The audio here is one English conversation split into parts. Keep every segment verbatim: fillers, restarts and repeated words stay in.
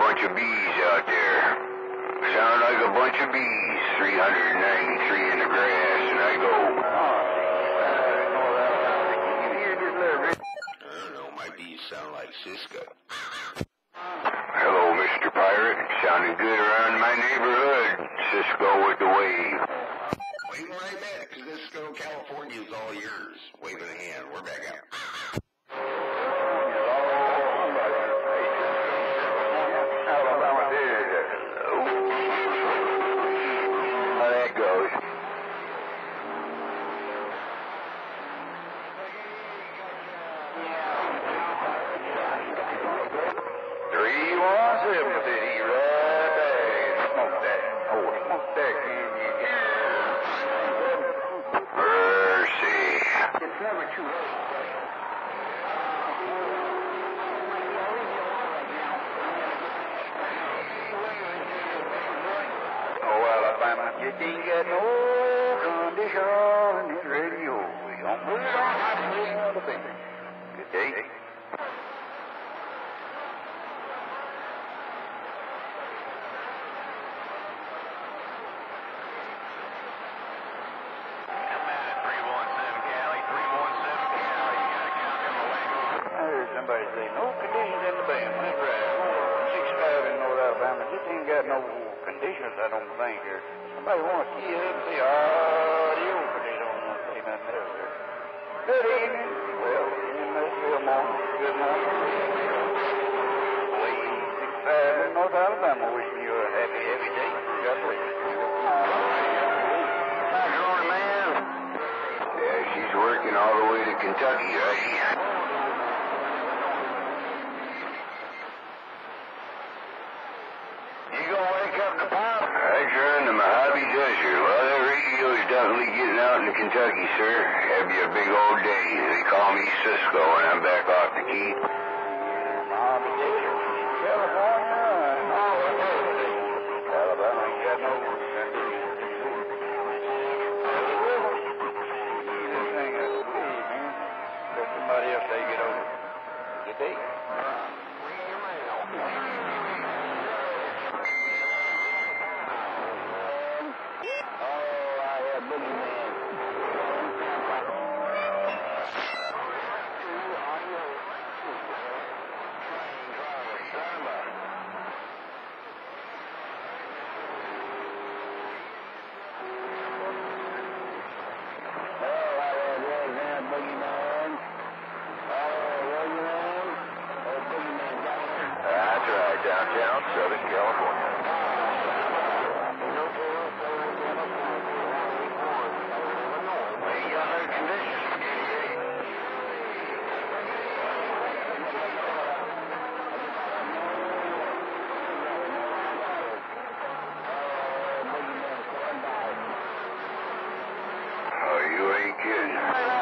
bunch of bees out there. Sound like a bunch of bees. three hundred ninety-three in the grass, and I go. I don't know, my bees sound like Cisco. Hello, Mister Pirate. Sounding good around my neighborhood. Cisco with the wave. Waving right back, Cisco, California is all yours. Waving a hand. We're back out. You ain't got no condition in his radio. You don't put it on, I can listen to the thing. Good day. Somebody say, no conditions in the band. That's right. six five in North Alabama. Just ain't got no conditions, I don't think. Or somebody want to key up and say, audio, but they don't want to say nothing else. Or, good evening. Well, in Nashville morning. Good morning. Way six five in North Alabama. Wishing you a happy, happy day. God bless you. Hi, Jordan, man. Yeah, she's working all the way to Kentucky, right? Definitely getting out in Kentucky, sir. Have you a big old day. They call me Cisco, and I'm back off the key. California. Alabama ain't got no this thing is big, man. Let somebody else take it over. Good day. Downtown, Southern California. Oh, you ain't kidding.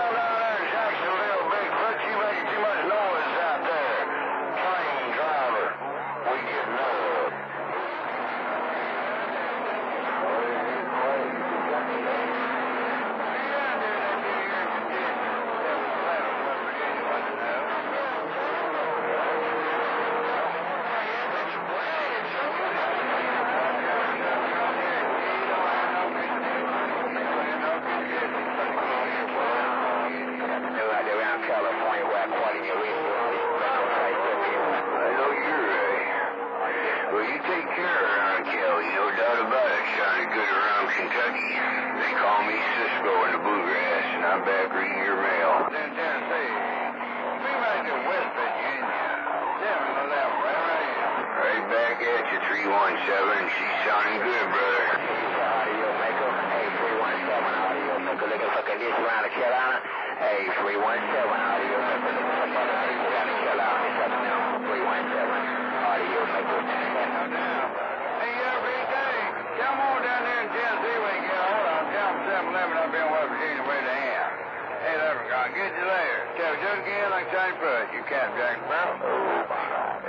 Kentucky. They call me Cisco in the bluegrass, and I'm back reading your mail. In Tennessee. We might do West Virginia. seven eleven, right around here. Right back at you, three one seven. She's sounding good, brother. AudioMaker. Hey, three one seven, AudioMaker. Looking for condition around the Carolina. Hey, three one seven, AudioMaker. Looking for condition around the Carolina. three one seven, AudioMaker. Hey, every day. Come on down there in Tennessee. seven eleven up in West Virginia, way to end. Hey, there, I'll get you later. Tell you just again like Johnny Pudge. You can't Jack Sparrow. Oh, my God.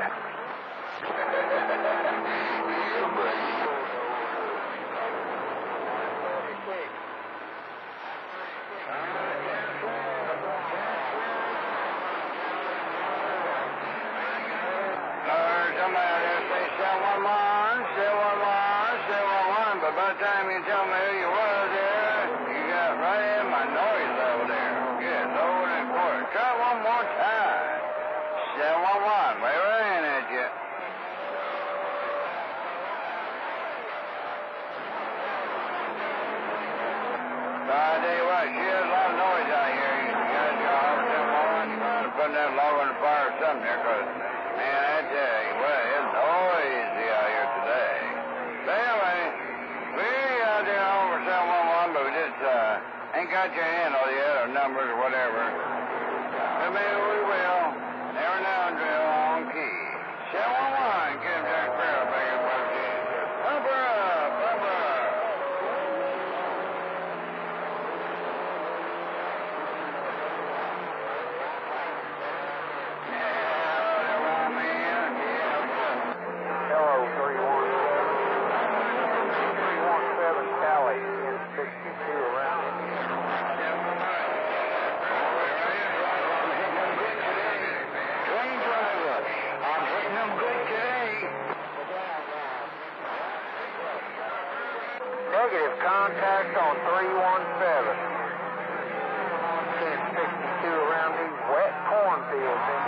Somebody out there say, by the time you tell me who you was there, you got right in my noise level there. Yes, over in the quarter. Try one more time. seven one one, way right in at you. So I tell you what, she has a lot of noise out here. You got your house in one, you got to put that log on the fire or something there, because, man, I tell you what, it's noisy out here today. So anyway, we're out there over seven one one, but we just uh, ain't got your handle yet, or numbers or whatever. But maybe we will. Every now and then on key. seven one one, get him down there, bring him up to you. Up her up, up her up. Hello, three one seven Cali, ten sixty-two around Indiana. TrainDriver, I'm hitting them good today. Negative contact on three one seven. ten sixty-two around these wet cornfields.